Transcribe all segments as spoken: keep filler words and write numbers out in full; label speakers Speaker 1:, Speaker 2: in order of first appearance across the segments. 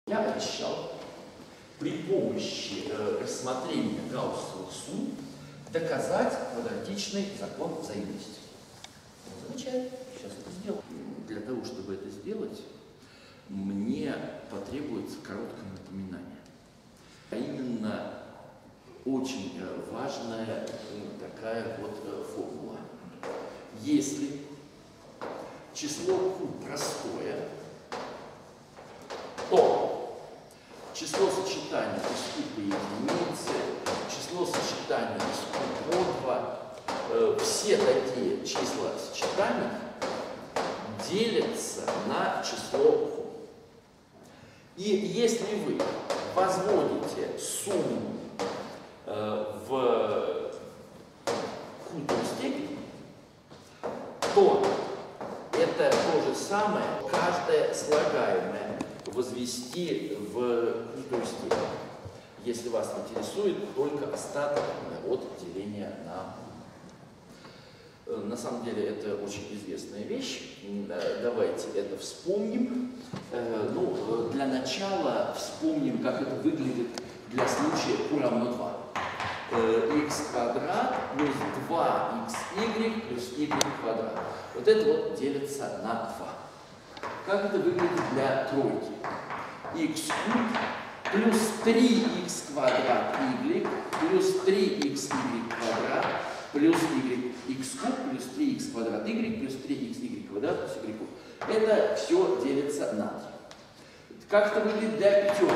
Speaker 1: Я обещал при помощи э, рассмотрения гауссовых сумм доказать квадратичный закон взаимности. Замечательно, сейчас это сделаем. Для того, чтобы это сделать, мне потребуется короткое напоминание. А именно очень важная такая вот формула. Если число q простое, то число сочетания из q по единице, число сочетания из q по два, э, все такие числа сочетаний делятся на число q. И если вы возводите сумму э, в q-ую степень, то это то же самое, каждое слагаемое возвести в q-ую степень, если вас интересует только остаток от деления на q. На самом деле это очень известная вещь. Давайте это вспомним. Ну, для начала вспомним, как это выглядит для случая q равно два. X квадрат плюс два икс игрек плюс y квадрат. Вот это вот делится на два. Как это выглядит для тройки? X куб плюс три икс квадрат y плюс три икс игрек квадрат плюс y. X куб плюс три икс квадрат y плюс три икс y квадрат плюс y куб. Это все делится на три. Как это выглядит для пятерки?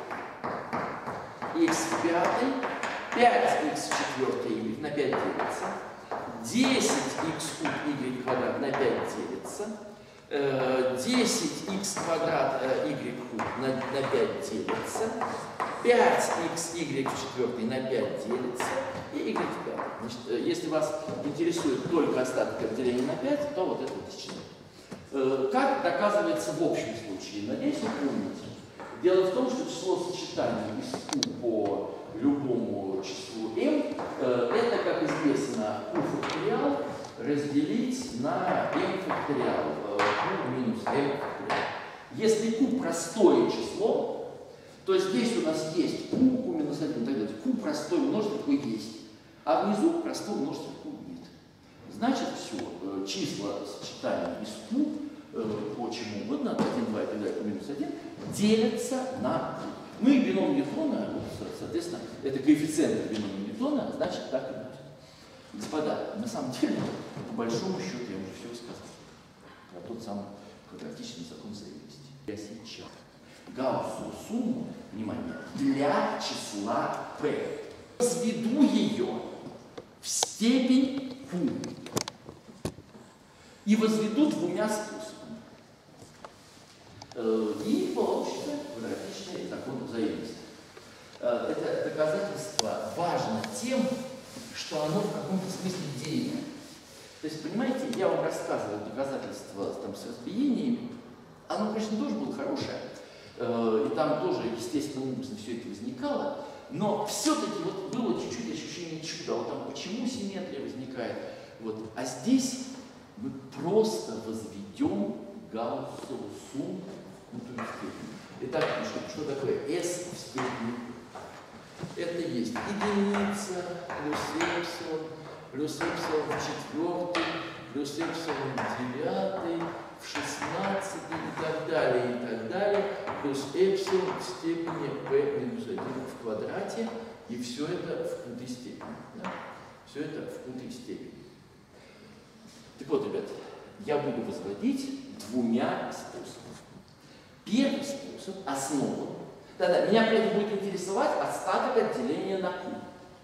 Speaker 1: X в пятой, пять икс в четвертой y на пять делится, десять икс куб y квадрат на пять делится, десять икс квадрат y куб на, на пять делится, пять икс y в четвертой на пять делится и y в пятой. Значит, если вас интересует только остаток от деления на пять, то вот это вот исчисление. Как доказывается в общем случае? Надеюсь, вы помните. Дело в том, что число сочетаний из q по любому числу m, это, как известно, q факториал разделить на m факториал, q минус m факториал. Если q простое число, то здесь у нас есть q, q минус один, так далее. Q простой множитель q есть, а внизу простой множитель q нет. Значит, все, числа сочетания из q по чему угодно, от один, два и так далее, q минус один, делятся на q. Ну и бином Ньютона, соответственно, это коэффициент бинома Ньютона, значит, так и будет. Господа, на самом деле, по большому счету, я уже все сказал про тот самый квадратичный закон взаимности. Я сейчас гауссову сумму, внимание, для числа p возведу ее в степень q и возведу двумя способами. И получится квадратичный закон взаимности. Это доказательство важно тем, что оно в каком-то смысле идейное. То есть, понимаете, я вам рассказывал доказательство там, с разбиениями, оно, конечно, тоже было хорошее, и там тоже естественным образом все это возникало, но все-таки вот было чуть-чуть ощущение чуда, вот там почему симметрия возникает. Вот. А здесь мы просто возведем гауссову сумму в q-ую степень. Итак, что, что такое s в степени? Это есть единица плюс эпсилон, плюс эпсилон в четвертой, плюс эпсилон в девятой, в шестнадцатой и так далее, и так далее, плюс эпсилон в степени p минус один в квадрате, и все это в q-ой степени. Да? Все это в q-ой степени. Так вот, ребята, я буду возводить двумя способами. Первый способ основан. Да-да, меня при этом будет интересовать остаток от деления на q.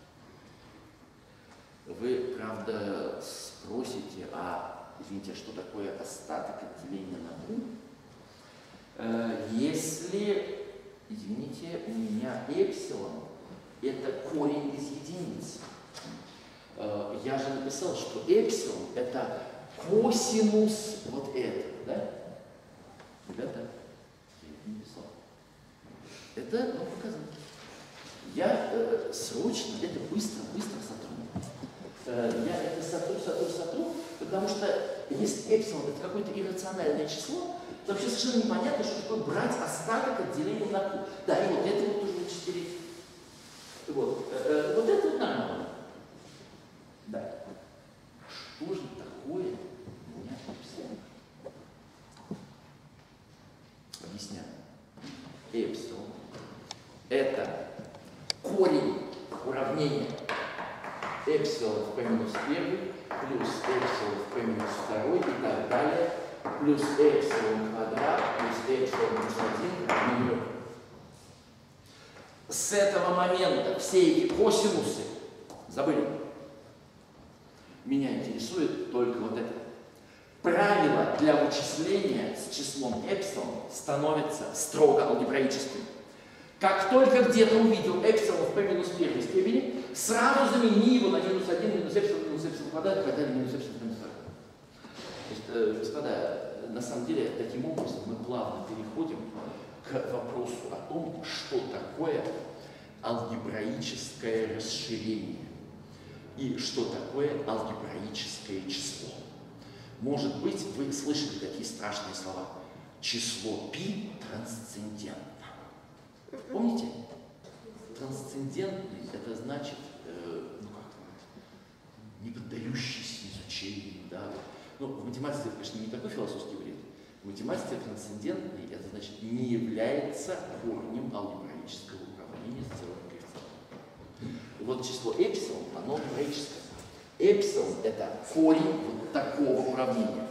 Speaker 1: Вы, правда, спросите, а, извините, что такое остаток от деления на q? Э, если, извините, у меня эпсилон – это корень из единицы. Э, я же написал, что эпсилон – это косинус вот это, да? Ребята, я это не писал. Это, ну, показатель. Я э, срочно, это быстро, быстро сотру. Э, я это сотру, сотру, сотру. Потому что если эпсилон это какое-то иррациональное число, то вообще совершенно непонятно, что такое брать остаток от деления на q. Да, и вот это вот тоже вычислили. Вот, э, вот это вот нормально. Да. Что же такое у меня эпсилон? Объясняю. Эпсилон это корень уравнения эпсилон в p минус один плюс эпсилон в p минус два и так далее, плюс эпсилон квадрат плюс эпсилон плюс один равно нулю. С этого момента все эти косинусы забыли. Меня интересует только вот это. Правило для вычисления с числом эпсилон становится строго алгебраическим. Как только где-то увидел эпсилон в p минус первой степени, сразу замени его на минус один, минус эпсилон, минус эпсилон квадрат, и так далее, минус эпсилон, минус два. То есть, э, господа, на самом деле, таким образом мы плавно переходим к вопросу о том, что такое алгебраическое расширение и что такое алгебраическое число. Может быть, вы слышали такие страшные слова. Число π трансцендентно. Помните? Трансцендентный это значит, э, ну как не поддающийся изучению, да. Ну, в математике это, конечно, не такой философский бред. В математике трансцендентный это значит не является корнем алгебраического уравнения с целым коэффициентом. Вот число эпсилон, оно алгебраическое. Эпсилон это корень вот такого уравнения.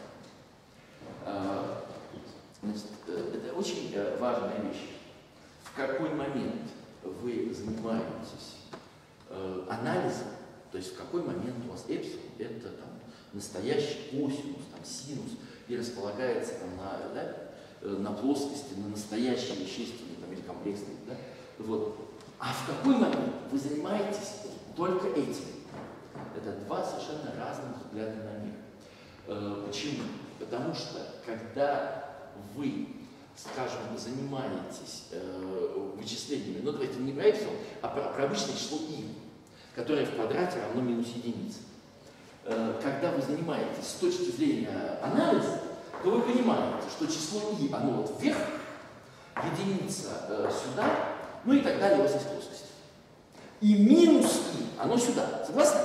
Speaker 1: Значит, это очень важная вещь. В какой момент вы занимаетесь э, анализом, то есть в какой момент у вас эпсилон это там, настоящий косинус, там, синус, и располагается там, на, да, на плоскости, на настоящей вещественной там, или комплексной. Да? Вот. А в какой момент вы занимаетесь только этим? Это два совершенно разных взгляда на мир. Э, почему? Потому что когда вы, скажем, занимаетесь э, вычислениями, ну давайте не про эпсилон, а про, про обычное число i, которое в квадрате равно минус единице. Э, когда вы занимаетесь с точки зрения анализа, то вы понимаете, что число i, оно вот вверх, единица э, сюда, ну и так далее, у вас есть плоскость. И минус i, оно сюда. Согласны?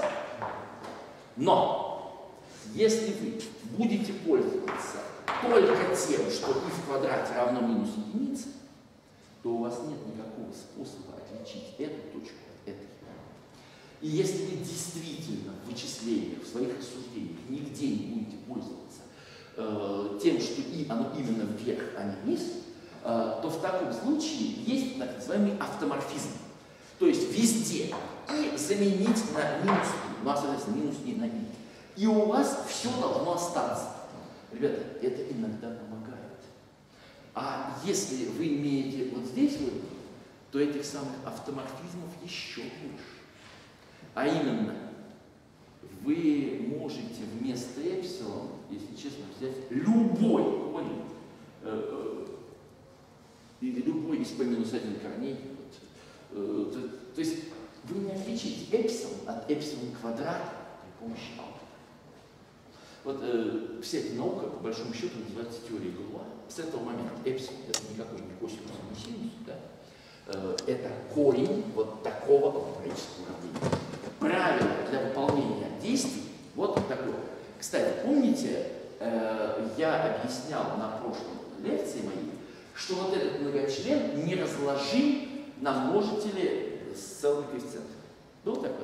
Speaker 1: Но, если вы будете пользоваться только тем, что и в квадрате равно минус единице, то у вас нет никакого способа отличить эту точку от этой. И если вы действительно в вычислениях, в своих рассуждениях нигде не будете пользоваться э, тем, что и оно именно вверх, а не вниз, э, то в таком случае есть так называемый автоморфизм. То есть везде и заменить на минус и, ну, а, соответственно, минус и на и. И у вас все должно остаться. Ребята, это иногда помогает. А если вы имеете вот здесь вот, то этих самых автоморфизмов еще больше. А именно, вы можете вместо эпсилон, если честно, взять любой корень, э, э, или любой из p минус один корней. Вот, э, то, то есть вы не отличите эпсилон от эпсилон квадрата при помощи алгебры. Вот э, вся эта наука, по большому счету, называется теорией Гауа. С этого момента эпсилон это никакой не косинус, не синус, да? э, это корень вот такого алгебраического уравнения. Правило для выполнения действий вот такое. Кстати, помните, э, я объяснял на прошлой лекции моей, что вот этот многочлен не разложим на множители с целым коэффициентом. Был такой?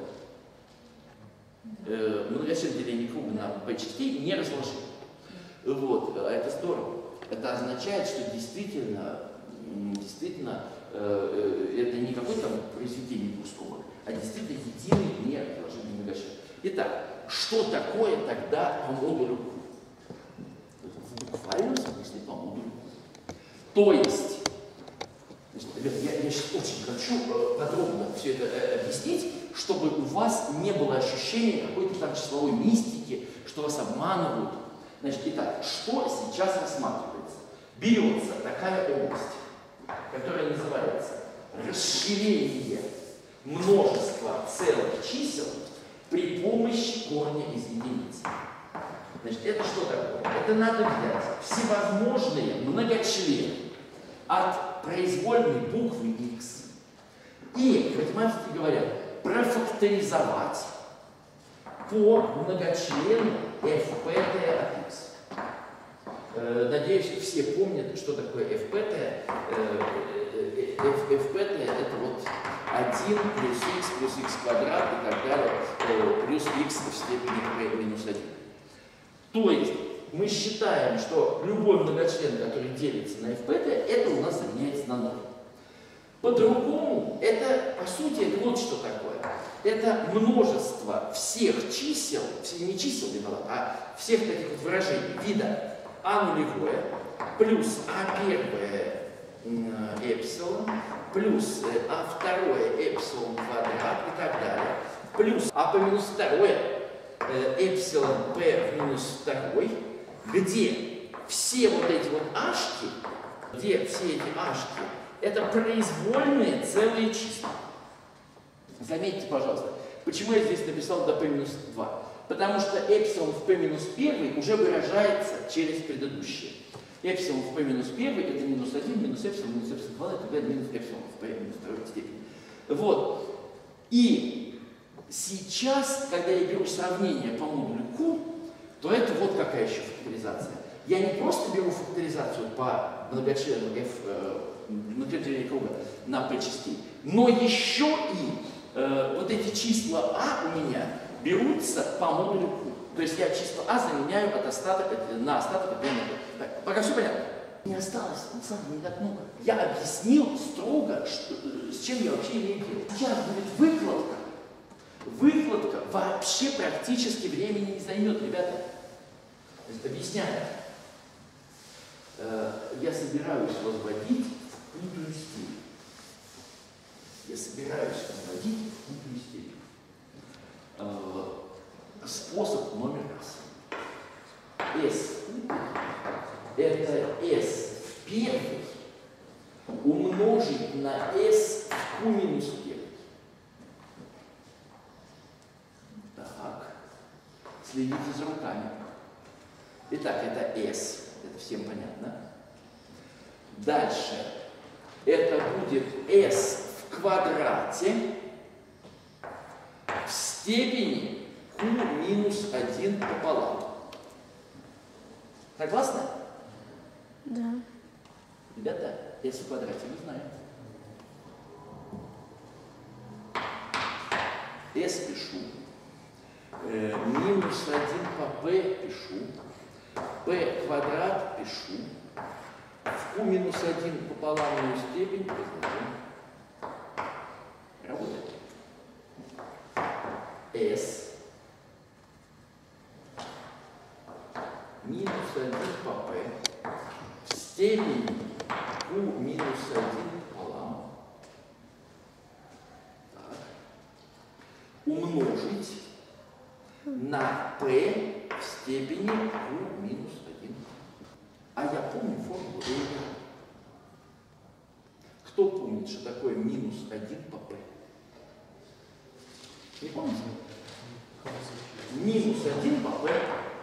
Speaker 1: Э, многочлен деления круга на p частей не разложим. Вот, это здорово. Это означает, что действительно, действительно э, э, это не какое-то произведение двух скобок, а действительно единый неразложимый многочлен. Итак, что такое тогда по модулю Q? В буквальном смысле по модулю Q. То есть, ребят, я, я сейчас очень хочу подробно все это э, объяснить, чтобы у вас не было ощущения какой-то там числовой мистики, что вас обманывают. Значит, итак, что сейчас рассматривается? Берется такая область, которая называется расширение множества целых чисел при помощи корня из единицы. Значит, это что такое? Это надо взять всевозможные многочлены от произвольной буквы x и, математики говорят, профакторизовать по многочлену эф пэ тэ от x. Надеюсь, все помнят, что такое эф пэ тэ. эф пэ тэ это вот один плюс х плюс х квадрат и так далее, плюс х в степени p минус один. То есть мы считаем, что любой многочлен, который делится на эф пэ тэ, это у нас заменяется на ноль. По-другому, это, по сути, это вот что такое. Это множество всех чисел, не чисел, а всех таких вот выражений вида а нулевое плюс а первое эпсилон плюс а второе эпсилон квадрат и так далее, плюс а по минус второе эпсилон p в минус второй, где все вот эти вот ашки, где все эти ашки, это произвольные целые числа. Заметьте, пожалуйста, почему я здесь написал до p минус два? Потому что эпсилон в p минус один уже выражается через предыдущее. Эпсилон в p минус один это минус один, минус эпсилон, минус эпсилон два, это минус эпсилон в p минус второй степени. Вот. И сейчас, когда я беру сравнение по модулю Q, то это вот какая еще факторизация. Я не просто беру факторизацию по многочлену f, э, многочлену круга на p частей, но еще и э, вот эти числа а у меня берутся по модулю Q. То есть я числа а заменяю от остатка, на остаток от p на p. Так, пока все понятно? Не осталось, на самом деле, не так много. Я объяснил строго, что, с чем я вообще имею дело. Сейчас будет выкладка. Выкладка вообще практически времени не займет, ребята. То есть, объясняю. Я собираюсь возводить в кнутую степень. Я собираюсь возводить в кнутую степень. Способ номер раз. S это S в первой умножить на S в Q минус первой. Так. Следите за руками. Итак, это S. Это всем понятно. Дальше. Это будет S в квадрате в степени Q минус один пополам. Согласны?
Speaker 2: Да.
Speaker 1: Ребята, S в квадрате мы знаем. S пишу. Э, минус один по P пишу. P квадрат пишу. В Q минус один пополамную степень производим. Работает. S минус один по P в степени Q минус один пополам. Так. Умножить на P в степени Q минус один. А я помню формулу Эйлера. Кто помнит, что такое минус один по P? Не помните? Минус один по P.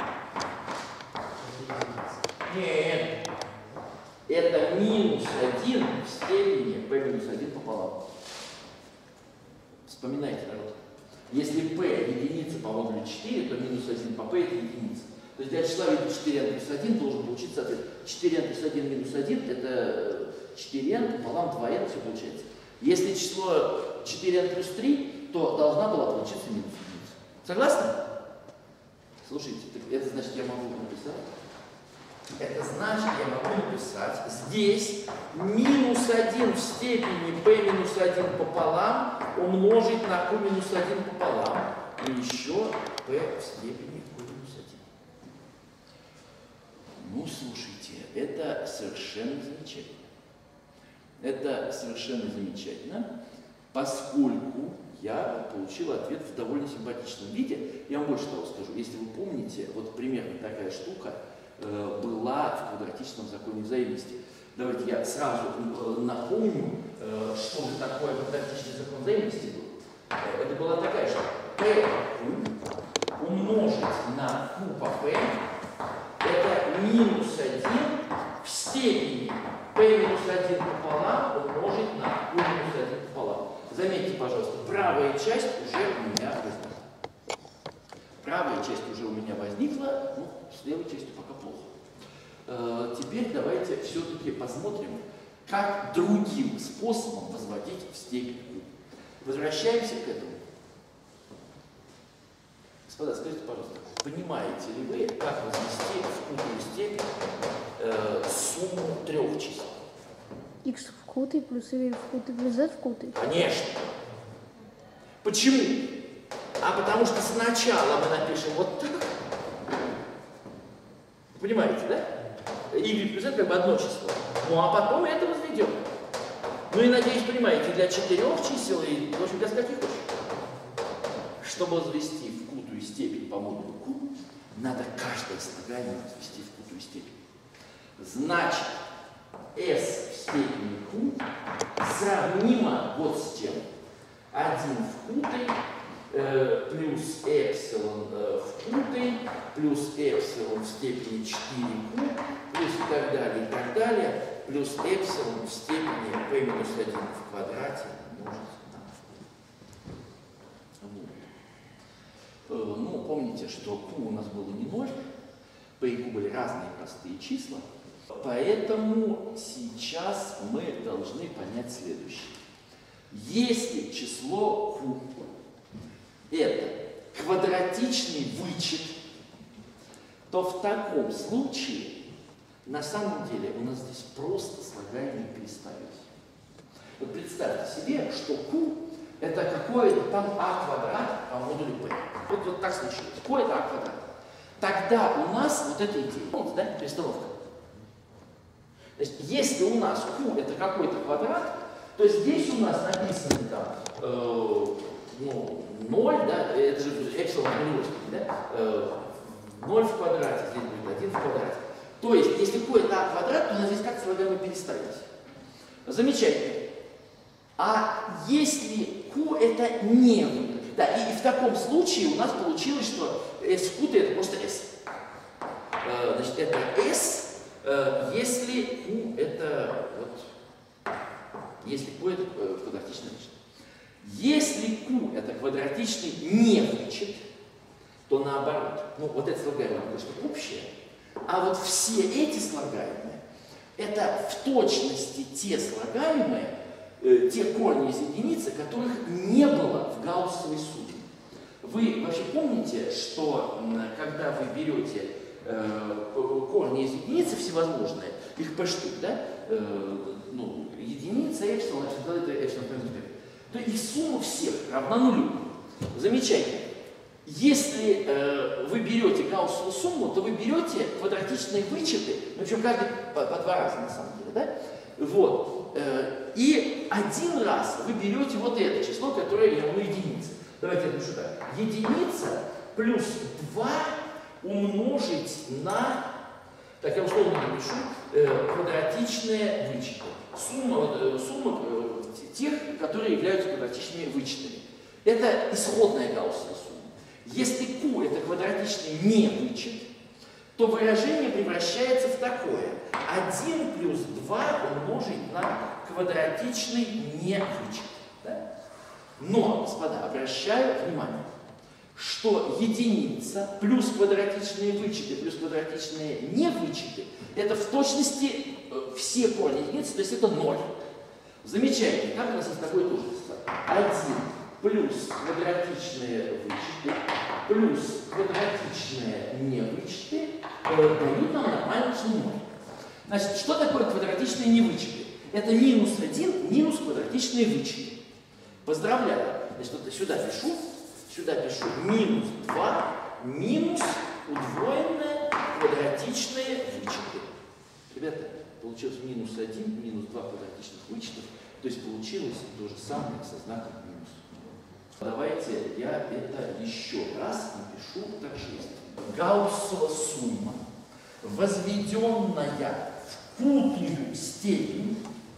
Speaker 1: Нет. Это минус один в степени P минус один пополам. Вспоминайте, народ. Если P единица по модулю четыре, то минус один по P это единица. То есть для числа вида четыре n плюс один должен получиться ответ. четыре n плюс один минус один это четыре n пополам два n, все получается. Если число четыре n плюс три, то должна была получиться минус единица. Согласны? Слушайте, это значит, я могу написать. Это значит, я могу написать здесь минус один в степени p минус один пополам умножить на q минус один пополам и еще p в степени q минус один. Ну, слушайте, это совершенно замечательно. Это совершенно замечательно, поскольку я получил ответ в довольно симпатичном виде. Я вам больше того скажу. Если вы помните, вот примерно такая штука э, была в квадратичном законе взаимности. Давайте я сразу э, напомню, э, что же такое квадратичный закон взаимности был. Это была такая штука. P умножить на Q по P Заметьте, пожалуйста, правая часть уже у меня возникла. Правая часть уже у меня возникла, ну, с левой частью пока плохо. Э, теперь давайте все-таки посмотрим, как другим способом возводить в степень q. Возвращаемся к этому. Господа, скажите, пожалуйста, понимаете ли вы, как возвести в q-ую степень э, сумму трех чисел?
Speaker 2: X в q плюс y в q плюс z в q?
Speaker 1: Конечно. Почему? А потому что сначала мы напишем вот так. Понимаете, да? Y плюс z как бы одно число. Ну а потом это возведем. Ну и, надеюсь, понимаете, для четырех чисел и, в общем, для скольких хочешь. Чтобы возвести в q-ую степень по модулю q, надо каждое слагаемое возвести в q-ую степень. Значит, s в степени q сравнимо вот с чем. один в q э, плюс эпсилон э, в q плюс эпсилон в степени четыре q плюс и так далее, и так далее, плюс эпсилон в степени p минус один в квадрате умножить на q. Ну, помните, что q у нас было не ноль, p и q были разные простые числа. Поэтому сейчас мы должны понять следующее. Если число q это квадратичный вычет, то в таком случае на самом деле у нас здесь просто слагаемые переставить. Вот представьте себе, что q это какое-то там а квадрат по модулю p. Вот, вот так случилось. Q это а квадрат. Тогда у нас вот эта идея, вот, да, перестановка. Значит, если у нас q это какой-то квадрат, то здесь у нас написано там э, ну, ноль, да, это же эпсилон нулевой, да, э, ноль в квадрате, здесь будет один в квадрате. То есть, если q это а квадрат, то у нас здесь как слагаемое переставить. Замечательно. А если q это не, да, и, и в таком случае у нас получилось, что s в q это просто s. Э, значит, это s. Если q это вот, если q это квадратичный вычет. Если q это квадратичный не вычет, то наоборот. Ну, вот это слагаемое что общее, а вот все эти слагаемые это в точности те слагаемые, э, те корни из единицы, которых не было в гауссовой сумме. Вы вообще помните, что когда вы берете корни из единицы всевозможные, их p штук, да, э, ну, единица, эпсилон, это эпсилон, то их сумма всех равна нулю. Замечательно. Если э, вы берете гауссову сумму, то вы берете квадратичные вычеты, ну, причем каждый по, по два раза на самом деле, да? Вот. Э, и один раз вы берете вот это число, которое равно единице. Давайте я напишу так. Единица плюс два умножить на, так я условно напишу, э, квадратичные вычеты. Сумма, э, сумма э, тех, которые являются квадратичными вычетами. Это исходная гауссовая сумма. Если q это квадратичный не вычет, то выражение превращается в такое. один плюс два умножить на квадратичный не вычет. Да? Но, господа, обращаю внимание, что единица плюс квадратичные вычеты плюс квадратичные не вычеты это в точности э, все корни единицы, то есть это ноль. Замечательно. Как у нас есть такое тоже число? один плюс квадратичные вычеты плюс квадратичные не вычеты э, дают нам нормальное число ноль. Значит, что такое квадратичные не вычеты? Это минус один минус квадратичные вычеты. Поздравляю. Значит, вот сюда пишу. Сюда пишу минус два минус удвоенные квадратичные вычеты. Ребята, получилось минус один минус два квадратичных вычетов, то есть получилось то же самое со знаком минус. Давайте я это еще раз напишу так же. Гауссова сумма, возведенная в q-ую степень,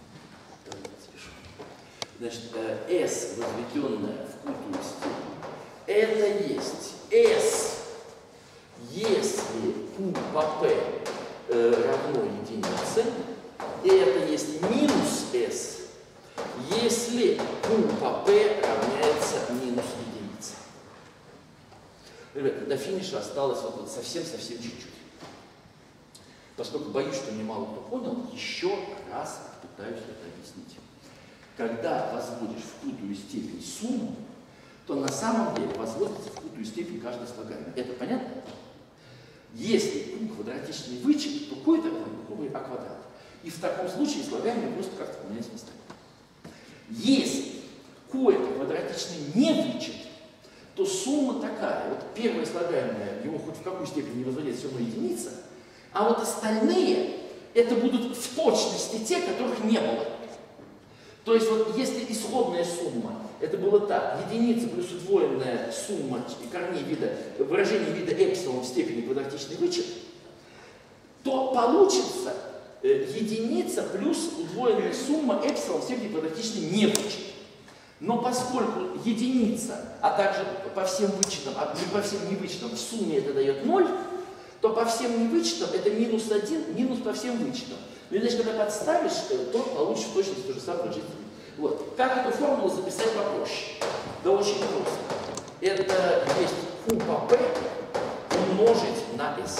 Speaker 1: значит, s, возведенная в q-ую степень, это есть s, если q по p э, равно единице, и это есть минус s, если q по p равняется минус единице. Ребята, до финиша осталось вот совсем-совсем чуть-чуть. Поскольку боюсь, что немало кто понял, еще раз пытаюсь это объяснить. Когда возводишь в q-ую степень сумму, то на самом деле возводится в q-ую степень каждая слагаемая. Это понятно? Если q квадратичный вычет, то q это q а квадрат. И в таком случае слагаемые просто как-то поменять местами. Если q это квадратичный не вычет, то сумма такая. Вот первая слагаемая, его хоть в какую степень не возводить, все равно единица. А вот остальные, это будут в точности те, которых не было. То есть вот если исходная сумма, это было так, единица плюс удвоенная сумма корней вида, выражение вида эпсилон в степени квадратичный вычет, то получится э, единица плюс удвоенная сумма эпсилон в степени квадратичный не вычет. Но поскольку единица, а также по всем вычетам, а по всем невычетам в сумме это дает ноль, то по всем невычетам это минус один, минус по всем вычетам. Ну, значит, когда подставишь, то получишь в точности то же самое выражение. Вот. Как эту формулу записать попроще? Да очень просто. Это есть q по p умножить на s.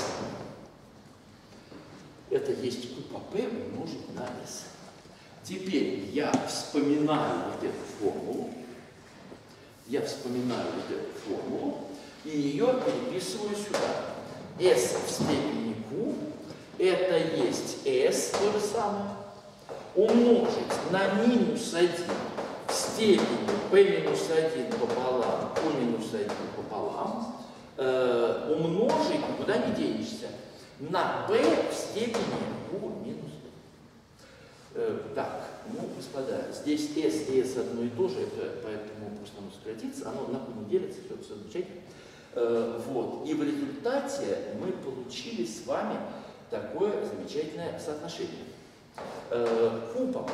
Speaker 1: Это есть q по p умножить на s. Теперь я вспоминаю вот эту формулу. Я вспоминаю вот эту формулу и ее переписываю сюда. S в степени q, это есть s, то же самое, умножить на минус один в степени p минус один пополам, q минус один пополам, э, умножить, никуда не денешься, на p в степени q минус один. Э, так, ну, господа, здесь s и s одно и то же, это, поэтому просто оно сократится, оно на q не делится, все, все замечательно. Вот. И в результате мы получили с вами такое замечательное соотношение. Q по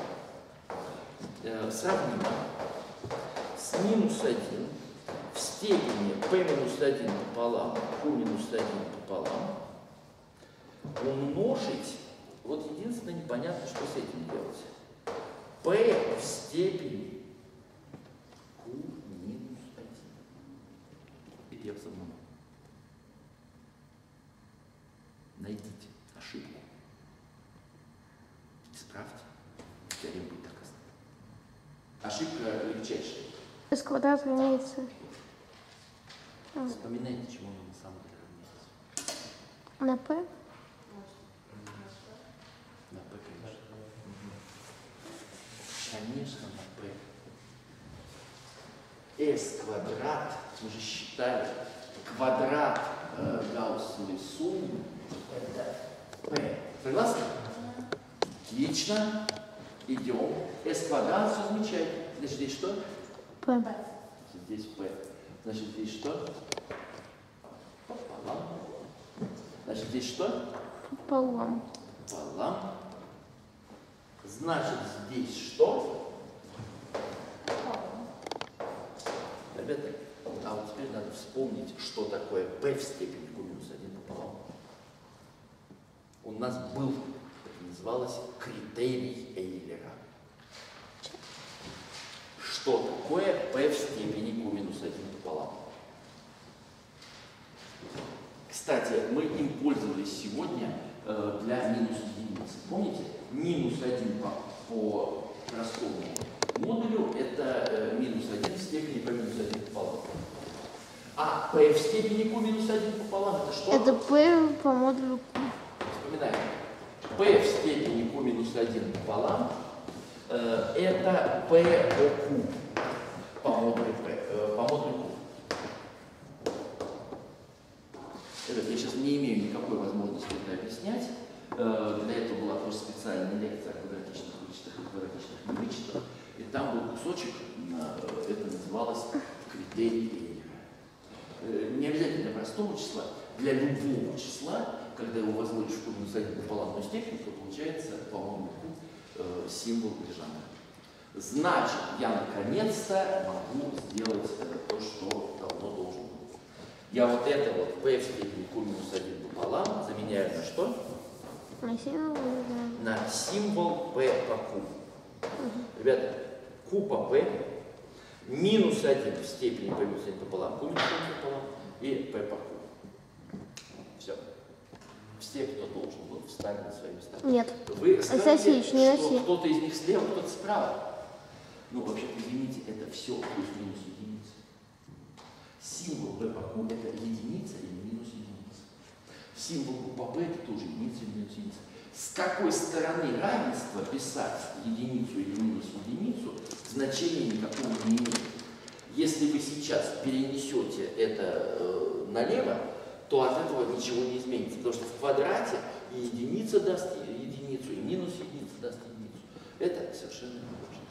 Speaker 1: p сравнимо с минус один в степени p минус один пополам, q минус один пополам умножить, вот единственное непонятно, что с этим делать. P в степени q минус один. Я в самом. Найдите ошибку. Исправьте. Теорема будет доказана. Ошибка легчайшая.
Speaker 2: S квадрат равняется.
Speaker 1: Вспоминайте, чему он на самом деле равняется.
Speaker 2: На p?
Speaker 1: На p, конечно. Конечно, на p. S квадрат, мы же считали, квадрат э, гауссовой суммы это p. Согласны? Отлично. Идем. S квадрат, все замечательно. Значит, здесь что?
Speaker 2: P.
Speaker 1: Здесь p. Значит, здесь что? Пополам. Значит, здесь что?
Speaker 2: Пополам.
Speaker 1: Пополам. Значит, здесь что? Ребята, а вот теперь надо вспомнить, что такое p в степени q минус один пополам. У нас был, это называлось, критерий Эйлера. Что такое p в степени q минус один пополам? Кстати, мы им пользовались сегодня э, для минус единицы. Помните? Минус один по, по простому модулю это э, минус один в степени p минус один пополам. А p в степени q минус один пополам это что?
Speaker 2: Это p по модулю q.
Speaker 1: Вспоминаем. P в степени q минус один пополам э, это p по q по модулю p, э, по модулю q. Ребята, я сейчас не имею никакой возможности это объяснять. Э, для этого была просто специальная лекция о квадратичных вычетах и квадратичных невычетах. И там был кусочек, э, это называлось критерий Эйлера. Не обязательно для простого числа, для любого числа, когда его возводишь в q минус один пополамную степень, то получается, по-моему, э, символ Лежана. Значит, я наконец-то могу сделать э, то, что давно должен был. Я вот это вот p в степени q минус один пополам заменяю на что?
Speaker 2: На символ, да.
Speaker 1: На символ p по q. Угу. Ребята, Q по P минус один в степени P минус один пополам, Q минус один пополам и P по Q. Все. Все, кто должен был, встали на свои места.
Speaker 2: Нет.
Speaker 1: Вы скажете,
Speaker 2: Сосич, не
Speaker 1: что
Speaker 2: носи.
Speaker 1: кто-то из них слева, кто-то справа. Ну, вообще-то, извините, это все плюс-минус единица. Символ P по Q это единица или минус единица. Символ Q по P это тоже единица или минус единица. С какой стороны равенства писать единицу или минус единицу, значения никакого не имеет. Если вы сейчас перенесете это э, налево, то от этого ничего не изменится. Потому что в квадрате и единица даст единицу, и минус единица даст единицу. Это совершенно не важно.